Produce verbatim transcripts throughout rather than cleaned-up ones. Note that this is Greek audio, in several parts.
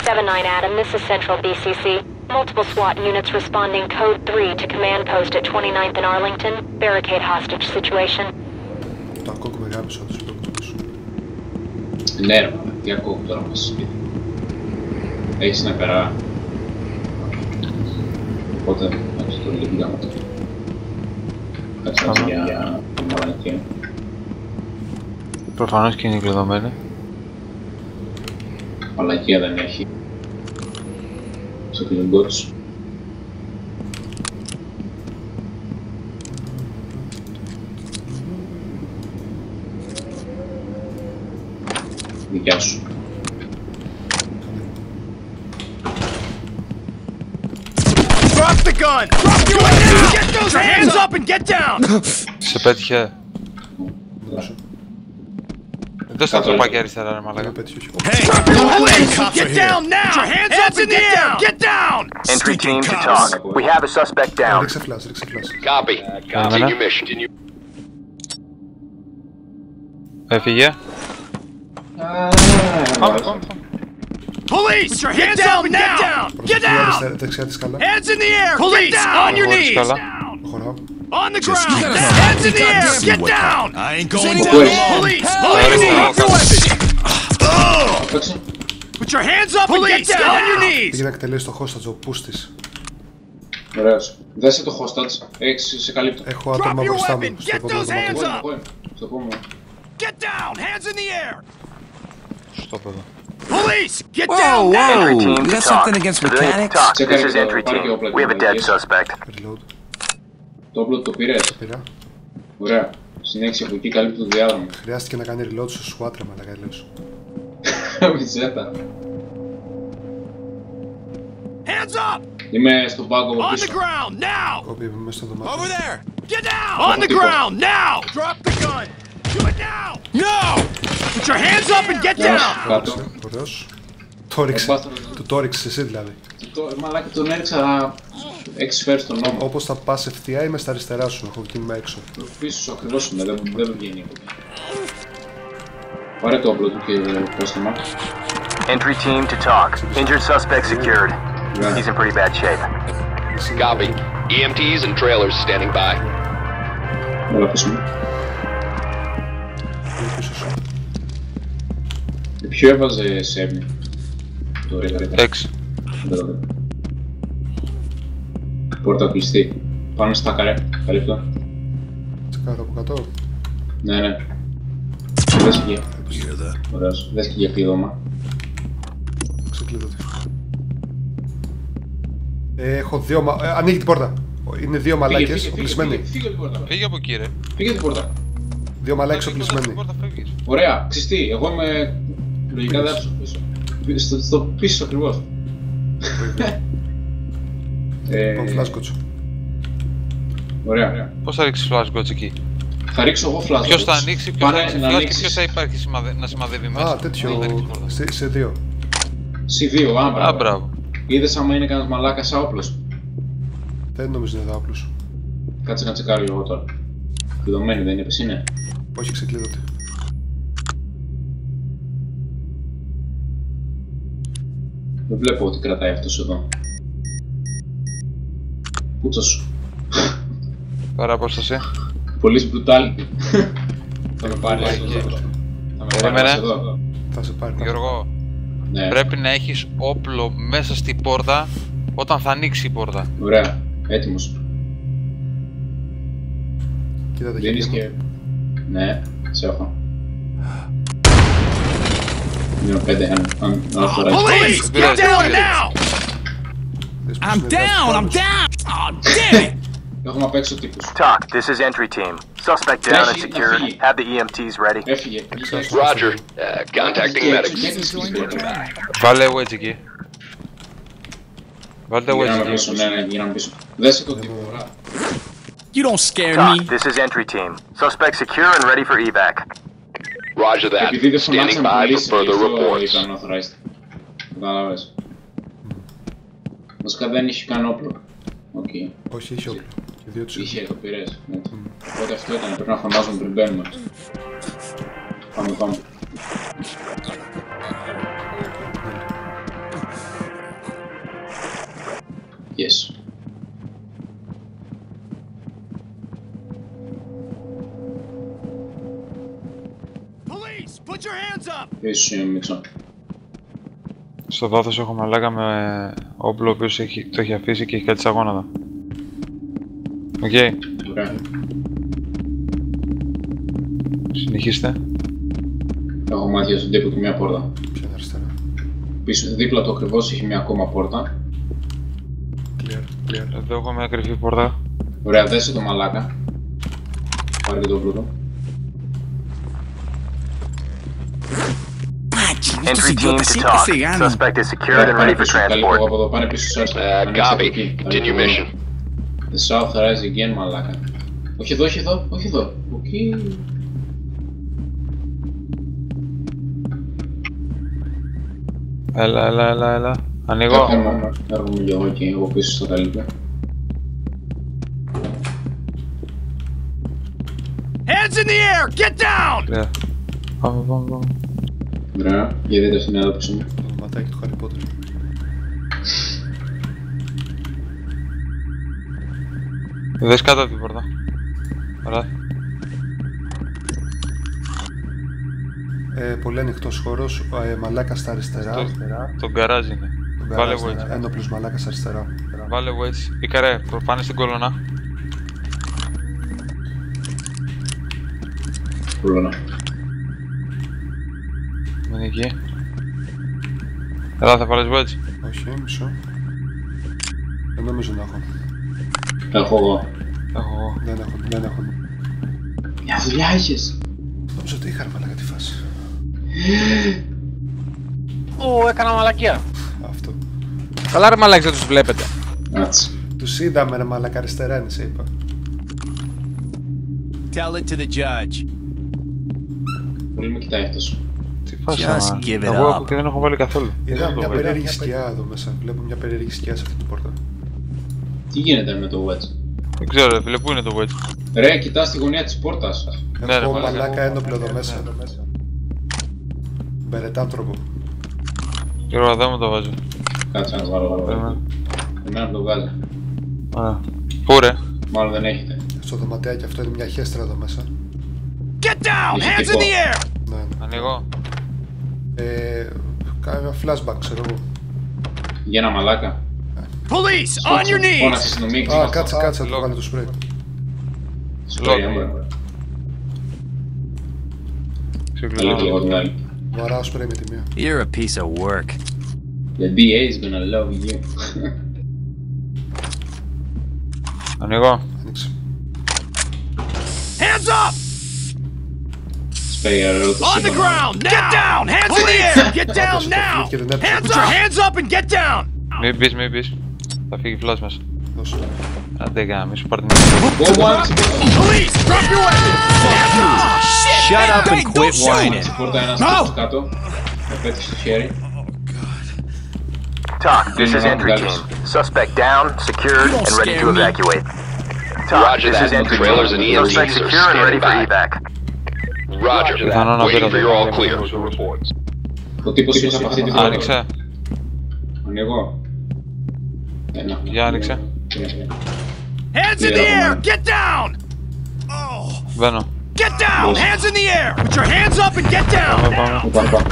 seven nine Adam, this is Central B C C. Multiple SWAT units responding code three to command post at twenty-ninth and Arlington. Barricade hostage situation. Το ακούω μεγάλος όντως, το ακούω. Ναι ρε, τι ακούω τώρα μέσα στο σπίτι. Έχεις να περά. Οπότε, έτσι το λίγο γάμο το. Κάτσε να για μαλακία. Προφανώς και είναι κλειδωμένη. Μαλακία δεν έχει. Στο κλειδικό τους. Δικιά σου. Drop the gun! Drop your weapon! Get those hands up and get down! Σε πέτυχε. Δώσ' τα τροπάκια αριστερά ρε μαλάκα. Hey! Get down now! Your hands up and get down! Get down! Entry team to talk. We have a suspect down. Ρίξε φλάς, ρίξε φλάς. Copy. Continue mission. Έφυγε. Πάμε, πάμε, πάμε. Police! Put your hands up and get down! Get down! Δεξιά της καλά. Hands in the air! Police! On your knees! Προχωράω. On the ground! Hands in the air! Get down! I ain't going down! Police! On your knees! Put your hands up and get down! On your knees! Πήγε να εκτελέσει το hostage ο πούστης. Ωραίος. Δέσε το hostage. Έχεις σε καλύπτω. Έχω άτομα μπροστά μου. Στο επόμενο δωμάτιο. Στο επόμενο. Get down! Hands in the air! Στο πέδο. Police! Get down now! Entry team to talk. Civilians to talk. This is entry team. We have a dead suspect. Reload. Το όπλο το πήρες. Πήρα. Ωραία. Συνέχισε από εκεί, καλύπτει το διάδρομο. Χρειάστηκε να κάνει reload στο SWAT, μαλάκα λες. Μιζέτα. Hands up! Είμαι στον πάγκο από On the πίσω. ground now! Κόπη, είμαι μέσα στο δωμάτιο. Over there! Get down! On the ground now! Drop the gun! Do it now! No! Put your hands up and get down! Κάτω. Ωραίος. Το ρίξε. Του το ρίξες εσύ δηλαδή. Μαλάκι τον έριξα έξι σφαίρες στον νόμο. Όπως θα πας ευθεία είμαι στα αριστερά σου, έχω κίνημα έξω. Πίσω σου ακριβώς είναι, δεν, δεν βγαίνει από εκεί. Πάρε το όπλο του και πρόστιμα. Entry team to talk. Injured suspect secured. He's in pretty bad shape. Copy. E M Ts and trailers standing by. Όλα πίσω μου. Πίσω σου. Ποιο έβαζε σέρνη. Το ρε ρε. Έξι. Πόρτα κλειστή. Πάνω στα καρέ. Καλύπτω. Τσεκάρω από κάτω. Ναι, ναι. Δες και ωραίος. Δες και για κλειδώμα. Ξεκλείδωτη. Έχω δύο μα... Ε, ανοίγει την πόρτα. Είναι δύο μαλάκες οπλισμένοι. Φύγε την πόρτα. Φύγε από εκεί ρε. Φύγε την πόρτα. Δύο μαλάκες οπλισμένοι. Ωραία. Ξυστή. Εγώ είμαι... Λογικά δεν άψω πίσω. Στο, στο πίσω ακριβώς. Λοιπόν, φλάσκοτσο. Ωραία. Πώς θα ρίξεις φλάσκοτς εκεί. Θα ρίξω εγώ φλάσκοτς. Ποιος θα ανοίξει, ποιος θα ανοίξει φλάσκοτς και ποιος θα ανοίξεις... υπάρχει σημαδε... να σημαδεύει μέσα. Α, τέτοιο. Σε, σε δύο. Συ δύο, α, μπράβο. Α, μπράβο. Είδες άμα είναι κανένας μαλάκας άοπλος. Δεν νομίζω είναι εδώ άπλος. Κάτσε να τσεκάρω εγώ τώρα. Κλειδωμένη δεν είπες είναι. Όχι, ξεκλείδωτη. Δεν βλέπω ότι κρατάει αυτός εδώ. Πούτσα σου. Παραπόσταση. Πολύς brutality. Θα με πάρει εδώ. Θα με πάρει εδώ. Θα σε πάρει. Γιώργο, Ναι. πρέπει να έχεις όπλο μέσα στην πόρτα όταν θα ανοίξει η πόρτα. Ωραία. Έτοιμος. Κοίτα τα Δίνεις χέρια και... μου. Ναι, σε έχω. Μείον πέντε, αν, αν, αν φοράει. Police! Get down now! Δες πως I'm είναι down! I'm δάσκαλος. down! Oh, damn it! Έχουμε απ' έξω τύπους. Talk. This is entry team. Suspect down and secured. Have the E M Ts ready. Έφυγε. Roger. Uh, contacting medics. Βάλε wedge εκεί. Βάλε τα wedge Γυρνάμε εκεί. πίσω, ναι, ναι, γυρνάμε πίσω. Δέσε τον τύπο, ωραία. You don't scare Talk. me. This is entry team. Suspect secure and ready for evac. Roger that. Επειδή δεν Standing φωνάξαμε by πολύ, for further reports. ήταν authorized. Κατάλαβες. Βασικά δεν είχε καν όπλο. Οκ. Όχι, είχε όπλο. Και δύο τους Είχε, το πήρες. Οπότε αυτό ήταν, πρέπει να φωνάζουμε πριν μπαίνουμε. Πάμε, πάμε. Μαλάκες. Police, put your hands up. Πίσω είναι Μίτσο. Στο βάθος έχω μαλάκα με όπλο ο οποίος έχει, το έχει αφήσει και έχει κάτι στα γόνατα. Οκ. Okay. Ωραία. Συνεχίστε. Έχω μάτια στον τύπο και μια πόρτα. Ποιο είναι αριστερά. Πίσω δίπλα το ακριβώς έχει μια ακόμα πόρτα. Clear, clear. Εδώ έχω μια κρυφή πόρτα. Ωραία, δέσε το μαλάκα. Πάρε και το όπλο του. Entry team to talk. Suspect is secured and ready for transport. Από εδώ, πάνε πίσω σας. Copy. Continue mission. The south rise again, μαλάκα. Όχι εδώ, όχι εδώ, όχι εδώ. Okay. Έλα, έλα, έλα, έλα. Ανοίγω. Έρχομαι και εγώ και εγώ πίσω στο καλύτερο. Hands in the air! Get down! Ωραία. Πάμε, πάμε, πάμε. Ωραία, γιατί δεν είναι εδώ πίσω μου. Το ματάκι του Harry Potter. Δες κάτω από την πόρτα. Ωραία. Ε, πολύ ανοιχτός χώρος, ε, μαλάκα στα αριστερά. Το, το γκαράζ είναι. Τον Βάλε γκαράζ, wedge. ένοπλος μαλάκας αριστερά. Βάλε wedge. Πίκαρε, πάνε στην κολόνα. Κολόνα. Μην είναι εκεί. Έλα, θα βάλεις wedge. Όχι, μισό. Δεν νομίζω να έχω. Έχω εγώ. Έχω εγώ. Δεν έχω, δεν έχω. Μια δουλειά είχες. Νομίζω ότι είχα μαλάκα τη φάση. Ω, έκανα μαλακία. Αυτό. Καλά ρε μαλάκες, δεν τους βλέπετε. Έτσι. Τους είδαμε ρε μαλάκα αριστερά είναι, σε είπα. Tell it to the judge. Πολύ με κοιτάει αυτός. Τι φάση, Just μα. give it Εγώ up. έχω και δεν έχω βάλει καθόλου. Είδα Δεν το μια βλέπω. περίεργη σκιά εδώ μέσα. Βλέπω μια περίεργη σκιά σε αυτή την πόρτα. Τι γίνεται με το wedge. Δεν ξέρω ρε φίλε, πού είναι το wedge. Ρε, κοιτάς τη γωνία της πόρτας. Ναι, ρε, Έχω μαλάκα. μαλάκα ένοπλο εδώ μέσα. Μπερετάνθρωπο. Κύριο, εδώ μου το βάζω. Κάτσε να το βάλω. Περίμενε. Εμένα το βγάζει. Ωραία. Πού ρε. Μάλλον δεν έχετε. Στο δωματιάκι αυτό είναι μια χέστρα εδώ μέσα. Get down! Hands in the air! Ναι, ναι. Ανοίγω. Ε, κάνω ένα flashback, ξέρω εγώ. Για ένα μαλάκα. Police, on your Φώνασε knees! αστυνομία. Α, κάτσε, κάτσε, να το βάλει το σπρέι. Σπρέι, Ξεκλειδώνω. λίγο την άλλη. Βαράω σπρέι με τη μία. You're a piece of work. The ντι έι is gonna love you. Ανοίγω. Άνοιξε. Hands up! Σπρέι, ρε, το On the σύμπαν. ground! Now! Get down! Hands in the air! Get down now! Και δεν έψαχνα. Hands up! Hands up and get down! Μην πεις, μην πεις. Θα φύγει φλάς μέσα. Δώσε. Άντε γάμι, σου πάρει την Go one, Police, drop your weapons! Shut up and quit whining. στην πόρτα ένας στο κάτω. Με πέτυχε στο χέρι. Talk, this is entry team. Suspect down, secured, and ready to evacuate. Talk, Roger this that. is entry Trailers team. and E M Ts Suspect are secure and ready for standing by. evac. Roger Πιθανόν that. να Waiting πήρα for το your all πρόβλημα. clear. Ο τύπος πίσω από αυτή την πόρτα. Άνοιξε. Ανοίγω. Ένα. Για άνοιξε. Τρία, τρία. Hands in the air! Get down! Oh! Μπαίνω. Get down! Hands in the air! Put your hands up and get Πάμε, down! πάμε. Πού πάμε, πάμε.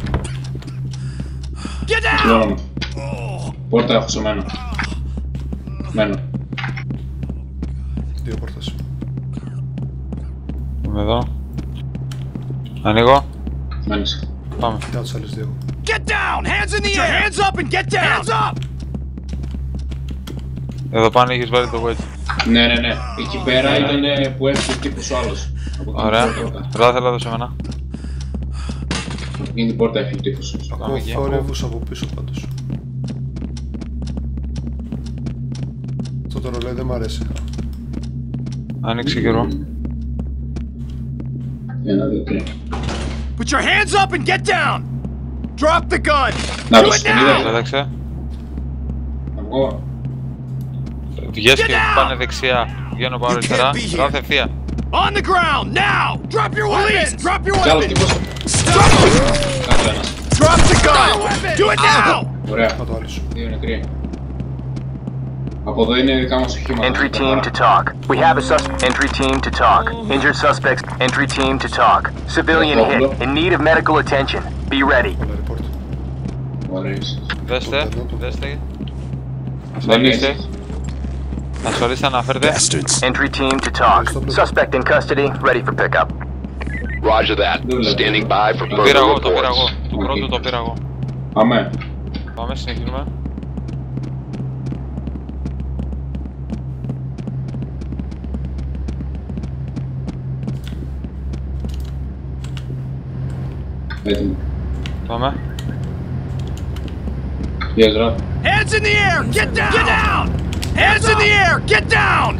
Get down! Συγγνώμη. Πόρτα έχω σε μένα. Μένω. Δύο πόρτες. Είμαι εδώ. Ανοίγω. Μ' άνοιξε. Πάμε. Κοιτάω τους άλλους δύο. Get down! Hands in the air! Hands up and get down! Hands up! Εδώ πάνω είχες βάλει το wedge. Ναι, ναι, ναι. Εκεί πέρα ήταν που έφυγε ο τύπος ο άλλος. Από εκείνη Ωραία. την πόρτα. Τώρα θέλω να δώσω εμένα. Από εκείνη την πόρτα έφυγε ο τύπος. Πάμε Έχω εκεί. θόρυβους από πίσω πάντως. Αυτό το ρολόι δεν μ' αρέσει. Άνοιξε καιρό. Ένα, δύο, τρία. Put your hands up and get down! Drop the gun! Να Do το it στον now! είδα. Κοίταξε. Να βγω. Βγες και Get down! πάνε δεξιά. Βγαίνω πάνω αριστερά. be here. Ράθε ευθεία. On the ground! Now! Drop your weapons! Drop your Κι άλλος weapons! τύπος. Drop, Κάτω ένας. drop the gun! Do it now! Ωραία. Να το άλλο σου. Δύο νεκροί. Από εδώ είναι δικά μας οχήματα. Entry team to talk. We have a suspect. Entry team to talk. Injured suspects. Entry team to talk. Civilian hit. In need of medical attention. Be ready. Ωραίος. Δέστε, δέστε. Ασφαλίστε. Ασφαλίστε, αναφέρετε. Entry team to talk. Suspect in custody. Ready for pickup. Roger that. Standing by for Το πήρα further εγώ, το πήρα εγώ. reports. Το πρώτο το πήρα εγώ. Πάμε. Πάμε, συνεχίζουμε. Έτοιμο. Πάμε. Yes, right. Hands in the air! Get down! Get down! Hands in the air! Get down!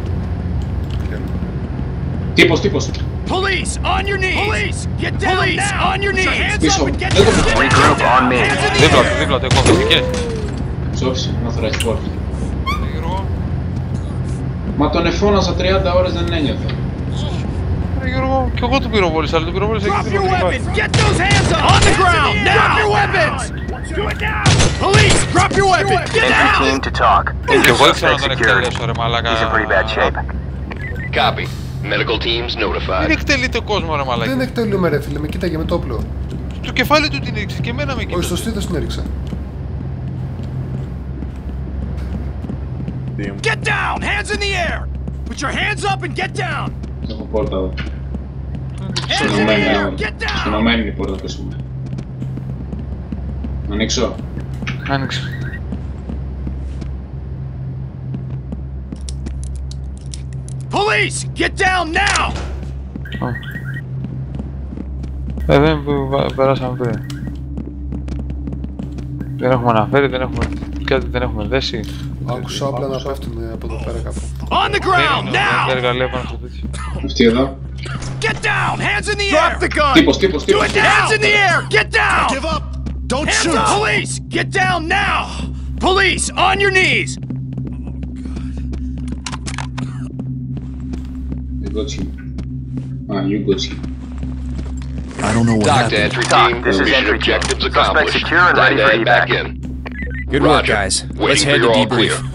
Τύπος, τύπος. Police, on your knees! Police, get down Police, now! On your knees! Hands Πίσω. up and get Δεν το down! Regroup on me. Hands in the Δίπλα του, air! δίπλα του, έχω φυσικές. Ψόφισε, να θωράς πόρτα. Ναι, Γιώργο. Μα τον εφώναζα τριάντα ώρες, δεν ένιωθε. Ρε Γιώργο, κι εγώ του πυροβόλησα, αλλά του πυροβόλησα Drop εκεί your δίπλα. weapons! Get those hands up! On the ground! Now! Drop your weapons! Do it now! Police, drop your weapons! Get Entry down! team to talk. Κι Injured εγώ ήξερα να suspect τον secured. εκτελέσω, ρε μαλάκα. He's in pretty bad shape. Copy. Medical teams Δεν notified. εκτελείται κόσμο, ρε Δεν μαλάκα. εκτελούμε ρε φίλε, με κοίταγε με το όπλο. Στο κεφάλι του την έριξε και εμένα με Όχι, κοίτασε. στο στήθος την έριξα. Get down! Hands in the air! Put your hands up and get down! Έχω πόρτα εδώ. Hands in the Συνωμένη, air! Get down! συνωμένη είναι η πόρτα, πέσουμε. Να ανοίξω. Άνοιξε. Police, get down now! Ε, δεν π- περάσαμε πριν. Δεν έχουμε αναφέρει, δεν έχουμε κάτι, δεν έχουμε δέσει. Άκουσα όπλα να πέφτουν από εδώ πέρα κάπου. On the ground Τα now! εργαλεία πάνω στο τέτοιο. Αυτή εδώ. Get down! Hands in the air! Drop the gun! Τύπος, τύπος, Do τύπος. it now! Hands in the air! Get down! Give up! Don't Hands shoot! Up. Police, get down now! Police, on your knees! I got you. Ah, you got you. I don't know what Dock to entry Talk, team. this is Mission entry team. objectives Suspect accomplished. secure and ready Time to for head back evac. in. Good work, Roger. guys. Waiting Let's for head to your all debrief. clear.